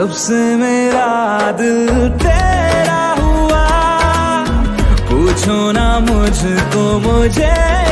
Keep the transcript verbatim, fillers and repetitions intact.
जब से मेरा दिल तेरा हुआ, पूछो ना मुझको मुझे